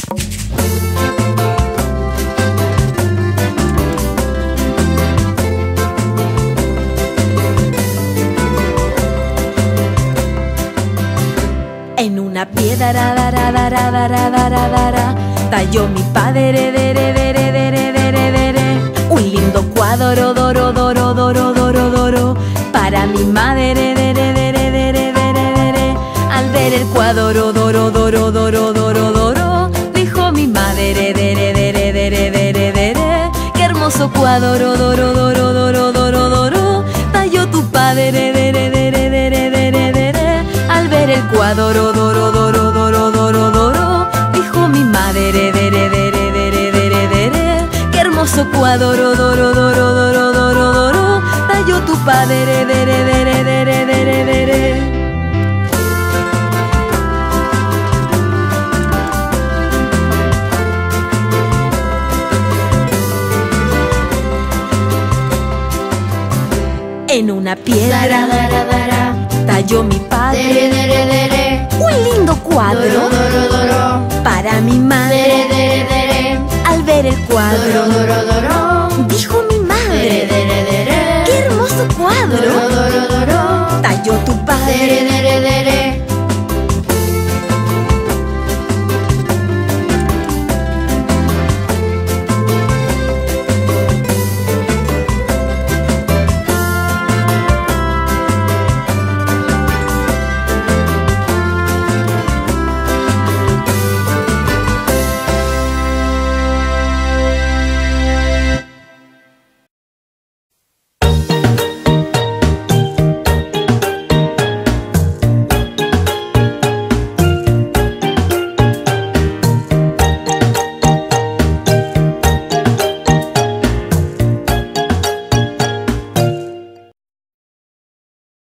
En una piedra talló mi padre un lindo cuadro para mi madre. Al ver el cuadro dijo mi madre qué hermoso cuadro talló tu padre. Al ver el cuadro dijo mi madre qué hermoso cuadro talló tu padre. En una piedra talló mi padre un lindo cuadro para mi madre. Al ver el cuadro dijo mi madre qué hermoso cuadro talló tu padre.